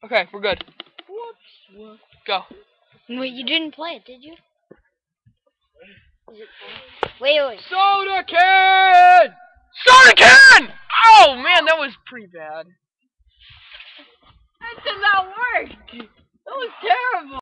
Okay, we're good. Whoops. Go. Wait, you didn't play it, did you? Is it fun? Wait. Soda can! Soda can! Oh man, that was pretty bad. That did not work. That was terrible.